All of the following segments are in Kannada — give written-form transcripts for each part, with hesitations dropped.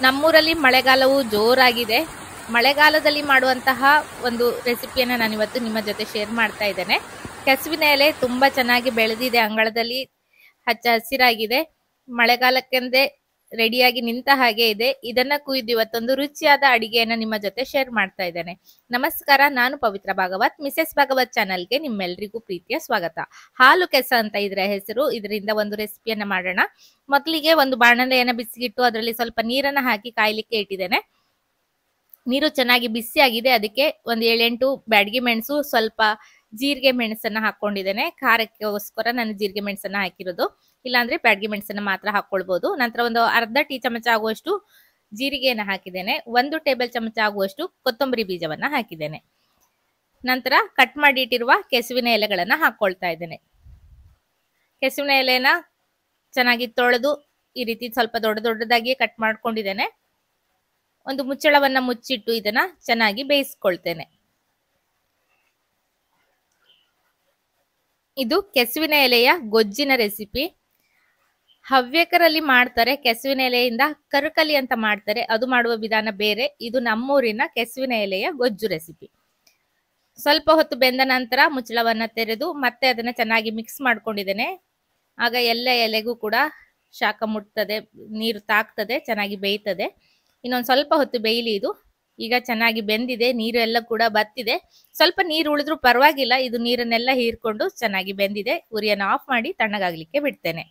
ನಮ್ಮೂರಲ್ಲಿ ಮಳೆಗಾಲವು ಜೋರಾಗಿದೆ. ಮಳೆಗಾಲದಲ್ಲಿ ಮಾಡುವಂತಹ ಒಂದು ರೆಸಿಪಿಯನ್ನು ನಾನು ಇವತ್ತು ನಿಮ್ಮ ಜೊತೆ ಶೇರ್ ಮಾಡ್ತಾ ಇದ್ದೇನೆ. ಕೆಸುವಿನ ಎಲೆ ತುಂಬಾ ಚೆನ್ನಾಗಿ ಬೆಳೆದಿದೆ, ಅಂಗಳದಲ್ಲಿ ಹಚ್ಚ ಹಸಿರಾಗಿದೆ. ಮಳೆಗಾಲಕ್ಕೆಂದೇ ರೆಡಿಯಾಗಿ ನಿಂತ ಹಾಗೆ ಇದೆ. ಇದನ್ನ ಕುಯ್ದು ಇವತ್ತೊಂದು ರುಚಿಯಾದ ಅಡಿಗೆಯನ್ನ ನಿಮ್ಮ ಜೊತೆ ಶೇರ್ ಮಾಡ್ತಾ ಇದ್ದೇನೆ. ನಮಸ್ಕಾರ, ನಾನು ಪವಿತ್ರ ಭಾಗವತ್. ಮಿಸೆಸ್ ಭಾಗವತ್ ಚಾನಲ್ಗೆ ನಿಮ್ಮೆಲ್ಲರಿಗೂ ಪ್ರೀತಿಯ ಸ್ವಾಗತ. ಹಾಲು ಕೆಸ ಅಂತ ಇದ್ರೆ ಹೆಸರು. ಇದರಿಂದ ಒಂದು ರೆಸಿಪಿಯನ್ನ ಮಾಡೋಣ. ಮೊದಲಿಗೆ ಒಂದು ಬಾಣಲೆಯನ್ನ ಬಿಸಿಗಿಟ್ಟು ಅದರಲ್ಲಿ ಸ್ವಲ್ಪ ನೀರನ್ನ ಹಾಕಿ ಕಾಯ್ಲಿಕ್ಕೆ ಇಟ್ಟಿದ್ದೇನೆ. ನೀರು ಚೆನ್ನಾಗಿ ಬಿಸಿ ಆಗಿದೆ. ಅದಕ್ಕೆ ಒಂದು 7-8 ಬ್ಯಾಡಗಿ ಮೆಣಸು, ಸ್ವಲ್ಪ ಜೀರಿಗೆ ಮೆಣಸನ್ನ ಹಾಕೊಂಡಿದ್ದೇನೆ. ಖಾರಕ್ಕೋಸ್ಕರ ನಾನು ಜೀರಿಗೆ ಮೆಣಸನ್ನ ಹಾಕಿರೋದು, ಇಲ್ಲಾಂದ್ರೆ ಬ್ಯಾಡಗಿ ಮೆಣಸನ್ನ ಮಾತ್ರ ಹಾಕೊಳ್ಬಹುದು. ನಂತರ ಒಂದು ಅರ್ಧ ಟೀ ಚಮಚ ಆಗುವಷ್ಟು ಜೀರಿಗೆಯನ್ನ ಹಾಕಿದ್ದೇನೆ. 1 ಟೇಬಲ್ ಚಮಚ ಆಗುವಷ್ಟು ಕೊತ್ತಂಬರಿ ಬೀಜವನ್ನ ಹಾಕಿದ್ದೇನೆ. ನಂತರ ಕಟ್ ಮಾಡಿ ಇಟ್ಟಿರುವ ಕೆಸುವಿನ ಎಲೆಗಳನ್ನ ಹಾಕೊಳ್ತಾ ಇದ್ದೇನೆ. ಕೆಸುವಿನ ಎಲೆನ ಚೆನ್ನಾಗಿ ತೊಳೆದು ಈ ರೀತಿ ಸ್ವಲ್ಪ ದೊಡ್ಡದಾಗಿ ಕಟ್ ಮಾಡ್ಕೊಂಡಿದ್ದೇನೆ. ಒಂದು ಮುಚ್ಚಳವನ್ನ ಮುಚ್ಚಿಟ್ಟು ಇದನ್ನ ಚೆನ್ನಾಗಿ ಬೇಯಿಸ್ಕೊಳ್ತೇನೆ. ಇದು ಕೆಸುವಿನ ಎಲೆಯ ಗೊಜ್ಜಿನ ರೆಸಿಪಿ. ಹವ್ಯಕರಲ್ಲಿ ಮಾಡ್ತಾರೆ, ಕೆಸುವಿನ ಎಲೆಯಿಂದ ಕರಕಲಿ ಅಂತ ಮಾಡ್ತಾರೆ. ಅದು ಮಾಡುವ ವಿಧಾನ ಬೇರೆ. ಇದು ನಮ್ಮೂರಿನ ಕೆಸುವಿನ ಎಲೆಯ ಗೊಜ್ಜು ರೆಸಿಪಿ. ಸ್ವಲ್ಪ ಹೊತ್ತು ಬೆಂದ ನಂತರ ಮುಚ್ಚಳವನ್ನ ತೆರೆದು ಮತ್ತೆ ಅದನ್ನ ಚೆನ್ನಾಗಿ ಮಿಕ್ಸ್ ಮಾಡ್ಕೊಂಡಿದ್ದೇನೆ. ಆಗ ಎಲ್ಲ ಎಲೆಗೂ ಕೂಡ ಶಾಖ ಮುಟ್ತದೆ, ನೀರು ತಾಕ್ತದೆ, ಚೆನ್ನಾಗಿ ಬೇಯ್ತದೆ. ಇನ್ನೊಂದು ಸ್ವಲ್ಪ ಹೊತ್ತು ಬೇಯಲಿ. ಇದು ಈಗ ಚೆನ್ನಾಗಿ ಬೆಂದಿದೆ, ನೀರು ಎಲ್ಲ ಕೂಡ ಬತ್ತಿದೆ. ಸ್ವಲ್ಪ ನೀರು ಉಳಿದ್ರೂ ಪರವಾಗಿಲ್ಲ, ಇದು ನೀರನ್ನೆಲ್ಲ ಹೀರ್ಕೊಂಡು ಚೆನ್ನಾಗಿ ಬೆಂದಿದೆ. ಉರಿಯನ್ನು ಆಫ್ ಮಾಡಿ ತಣ್ಣಗಾಗ್ಲಿಕ್ಕೆ ಬಿಡ್ತೇನೆ.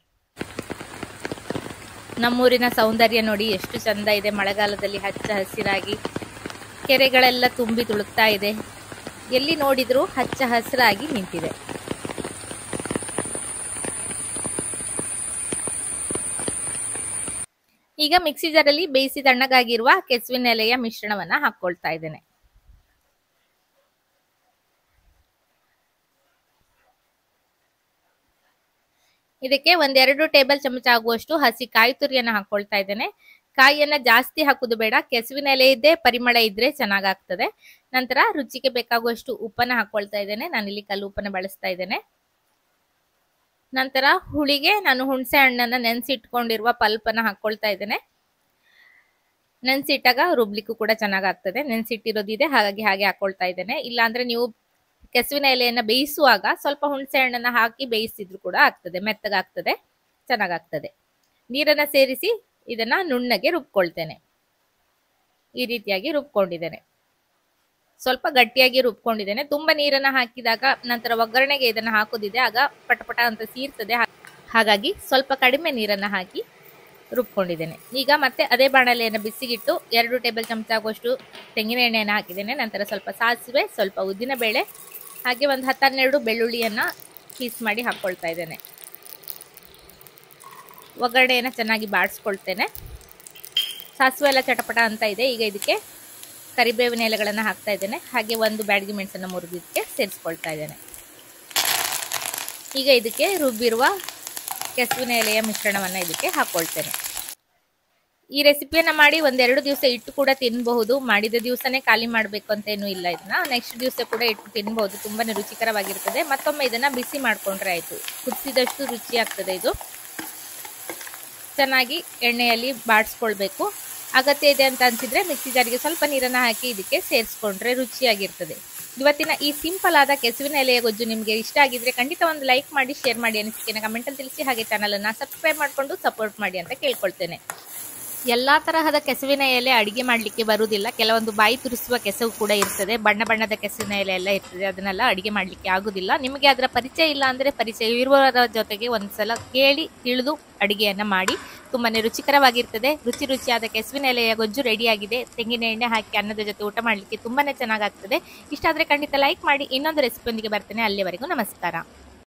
ನಮ್ಮೂರಿನ ಸೌಂದರ್ಯ ನೋಡಿ ಎಷ್ಟು ಚಂದ ಇದೆ. ಮಳೆಗಾಲದಲ್ಲಿ ಹಚ್ಚ ಹಸಿರಾಗಿ ಕೆರೆಗಳೆಲ್ಲ ತುಂಬಿ ತುಳುಕ್ತಾ ಇದೆ. ಎಲ್ಲಿ ನೋಡಿದ್ರೂ ಹಚ್ಚ ಹಸಿರಾಗಿ ನಿಂತಿದೆ. ಈಗ ಮಿಕ್ಸಿ ಜಾರಲ್ಲಿ ಬೇಯಿಸಿ ತಣ್ಣಗಾಗಿರುವ ಕೆಸುವಿನ ಎಲೆಯ ಮಿಶ್ರಣವನ್ನ ಹಾಕೊಳ್ತಾ ಇದ್ದೇನೆ. ಇದಕ್ಕೆ 1-2 ಟೇಬಲ್ ಚಮಚ ಆಗುವಷ್ಟು ಹಸಿ ಕಾಯಿ ತುರಿಯನ್ನ ಹಾಕೊಳ್ತಾ ಇದ್ದೇನೆ. ಕಾಯಿಯನ್ನ ಜಾಸ್ತಿ ಹಾಕುದು ಬೇಡ, ಕೆಸುವಿನ ಎಲೆ ಇದ್ದೇ ಪರಿಮಳ ಇದ್ರೆ ಚೆನ್ನಾಗಾಗ್ತದೆ. ನಂತರ ರುಚಿಗೆ ಬೇಕಾಗುವಷ್ಟು ಉಪ್ಪನ್ನ ಹಾಕೊಳ್ತಾ ಇದ್ದೇನೆ. ನಾನಿಲ್ಲಿ ಕಲ್ಲು ಉಪ್ಪನ್ನ ಬಳಸ್ತಾ ಇದ್ದೇನೆ. ನಂತರ ಹುಳಿಗೆ ನಾನು ಹುಣಸೆ ಹಣ್ಣನ್ನ ನೆನೆಸಿಟ್ಕೊಂಡಿರುವ ಪಲ್ಪನ್ನ ಹಾಕೊಳ್ತಾ ಇದ್ದೇನೆ. ನೆನೆಸಿಟ್ಟಾಗ ರುಬ್ಲಿಕ್ಕೂ ಕೂಡ ಚೆನ್ನಾಗಾಗ್ತದೆ. ನೆನೆಸಿಟ್ಟಿರೋದಿದೆ, ಹಾಗಾಗಿ ಹಾಗೆ ಹಾಕೊಳ್ತಾ ಇದ್ದೇನೆ. ಇಲ್ಲಾಂದ್ರೆ ನೀವು ಕೆಸುವಿನ ಎಲೆಯನ್ನ ಬೇಯಿಸುವಾಗ ಸ್ವಲ್ಪ ಹುಣಸೆ ಹಣ್ಣನ್ನ ಹಾಕಿ ಬೇಯಿಸಿದ್ರು ಕೂಡ ಆಗ್ತದೆ, ಮೆತ್ತಗಾಗ್ತದೆ, ಚೆನ್ನಾಗಾಗ್ತದೆ. ನೀರನ್ನ ಸೇರಿಸಿ ಇದನ್ನ ನುಣ್ಣಗೆ ರುಬ್ಕೊಳ್ತೇನೆ. ಈ ರೀತಿಯಾಗಿ ರುಬ್ಕೊಂಡಿದ್ದೇನೆ. ಸ್ವಲ್ಪ ಗಟ್ಟಿಯಾಗಿ ರುಬ್ಕೊಂಡಿದ್ದೇನೆ. ತುಂಬಾ ನೀರನ್ನ ಹಾಕಿದಾಗ ನಂತರ ಒಗ್ಗರಣೆಗೆ ಇದನ್ನ ಹಾಕೋದಿದೆ, ಆಗ ಪಟಪಟ ಅಂತ ಸೀರ್ತದೆ. ಹಾಗಾಗಿ ಸ್ವಲ್ಪ ಕಡಿಮೆ ನೀರನ್ನ ಹಾಕಿ ರುಬ್ಕೊಂಡಿದ್ದೇನೆ. ಈಗ ಮತ್ತೆ ಅದೇ ಬಾಣಲೆಯನ್ನು ಬಿಸಿಗಿಟ್ಟು 2 ಟೇಬಲ್ ಚಮಚ ಆಗುವಷ್ಟು ತೆಂಗಿನ ಎಣ್ಣೆಯನ್ನು ಹಾಕಿದ್ದೇನೆ. ನಂತರ ಸ್ವಲ್ಪ ಸಾಸಿವೆ, ಸ್ವಲ್ಪ ಉದ್ದಿನ ಬೇಳೆ, ಹಾಗೆ ಒಂದು 10-12 ಬೆಳ್ಳುಳ್ಳಿಯನ್ನ ಪೀಸ್ ಮಾಡಿ ಹಾಕೊಳ್ತಾ ಇದ್ದೇನೆ. ಒಗ್ಗರಣೆಯನ್ನು ಚೆನ್ನಾಗಿ ಬಾಡಿಸ್ಕೊಳ್ತೇನೆ. ಸಾಸಿವೆ ಎಲ್ಲ ಚಟಪಟ ಅಂತ ಇದೆ. ಈಗ ಇದಕ್ಕೆ ಕರಿಬೇವಿನ ಎಲೆಗಳನ್ನು ಹಾಕ್ತಾ ಇದ್ದೇನೆ. ಹಾಗೆ 1 ಬ್ಯಾಡಗಿ ಮೆಣಸನ್ನು ಮುರಿದು ಇದಕ್ಕೆ ಸೇರಿಸ್ಕೊಳ್ತಾ ಇದ್ದೇನೆ. ಈಗ ಇದಕ್ಕೆ ರುಬ್ಬಿರುವ ಕೆಸುವಿನ ಎಲೆಯ ಮಿಶ್ರಣವನ್ನ ಇದಕ್ಕೆ ಹಾಕೊಳ್ತೇನೆ. ಈ ರೆಸಿಪಿಯನ್ನ ಮಾಡಿ 1-2 ದಿವಸ ಇಟ್ಟು ಕೂಡ ತಿನ್ನಬಹುದು. ಮಾಡಿದ ದಿವಸನೇ ಖಾಲಿ ಮಾಡಬೇಕು ಅಂತ ಏನೂ ಇಲ್ಲ. ಇದನ್ನ ನೆಕ್ಸ್ಟ್ ದಿವಸ ಕೂಡ ಇಟ್ಟು ತಿನ್ನಬಹುದು. ತುಂಬಾನೇ ರುಚಿಕರವಾಗಿರ್ತದೆ. ಮತ್ತೊಮ್ಮೆ ಇದನ್ನ ಬಿಸಿ ಮಾಡ್ಕೊಂಡ್ರೆ ಆಯ್ತು. ಕುದಿಸಿದಷ್ಟು ರುಚಿ ಆಗ್ತದೆ. ಇದು ಚೆನ್ನಾಗಿ ಎಣ್ಣೆಯಲ್ಲಿ ಬಾಡಿಸ್ಕೊಳ್ಬೇಕು. ಅಗತ್ಯ ಇದೆ ಅಂತ ಅನ್ಸಿದ್ರೆ ಮಿಕ್ಸಿ ಜಾರಿಗೆ ಸ್ವಲ್ಪ ನೀರನ್ನ ಹಾಕಿ ಇದಕ್ಕೆ ಸೇರಿಸ್ಕೊಂಡ್ರೆ ರುಚಿಯಾಗಿರ್ತದೆ. ಇವತ್ತಿನ ಈ ಸಿಂಪಲ್ ಆದ ಕೆಸುವಿನ ಎಲೆಯ ಗೊಜ್ಜು ನಿಮಗೆ ಇಷ್ಟ ಆಗಿದ್ರೆ ಖಂಡಿತ ಒಂದು ಲೈಕ್ ಮಾಡಿ, ಶೇರ್ ಮಾಡಿ, ಅನಿಸಿಕೆನ ಕಮೆಂಟ್ ಅಲ್ಲಿ ತಿಳಿಸಿ. ಹಾಗೆ ಚಾನಲ್ ಅನ್ನ ಸಬ್ಸ್ಕ್ರೈಬ್ ಮಾಡ್ಕೊಂಡು ಸಪೋರ್ಟ್ ಮಾಡಿ ಅಂತ ಕೇಳ್ಕೊಳ್ತೇನೆ. ಎಲ್ಲಾ ತರಹದ ಕೆಸುವಿನ ಎಲೆ ಅಡಿಗೆ ಮಾಡ್ಲಿಕ್ಕೆ ಬರುವುದಿಲ್ಲ. ಕೆಲವೊಂದು ಬಾಯಿ ತುರಿಸುವ ಕೆಸವು ಕೂಡ ಇರ್ತದೆ, ಬಣ್ಣ ಬಣ್ಣದ ಕೆಸುವಿನ ಎಲೆ ಎಲ್ಲ ಇರ್ತದೆ. ಅದನ್ನೆಲ್ಲ ಅಡಿಗೆ ಮಾಡ್ಲಿಕ್ಕೆ ಆಗುದಿಲ್ಲ. ನಿಮಗೆ ಅದರ ಪರಿಚಯ ಇಲ್ಲ ಅಂದ್ರೆ ಪರಿಚಯ ಇರುವವರ ಜೊತೆಗೆ ಒಂದ್ಸಲ ಕೇಳಿ ತಿಳಿದು ಅಡಿಗೆಯನ್ನ ಮಾಡಿ. ತುಂಬಾನೇ ರುಚಿಕರವಾಗಿರ್ತದೆ. ರುಚಿಯಾದ ಕೆಸುವಿನ ಎಲೆಯ ಗೊಜ್ಜು ರೆಡಿ ಆಗಿದೆ. ತೆಂಗಿನ ಎಣ್ಣೆ ಹಾಕಿ ಅನ್ನದ ಜೊತೆ ಊಟ ಮಾಡ್ಲಿಕ್ಕೆ ತುಂಬಾನೇ ಚೆನ್ನಾಗಾಗ್ತದೆ. ಇಷ್ಟ ಆದ್ರೆ ಖಂಡಿತ ಲೈಕ್ ಮಾಡಿ. ಇನ್ನೊಂದು ರೆಸಿಪಿಯೊಂದಿಗೆ ಬರ್ತೇನೆ. ಅಲ್ಲಿವರೆಗೂ ನಮಸ್ಕಾರ.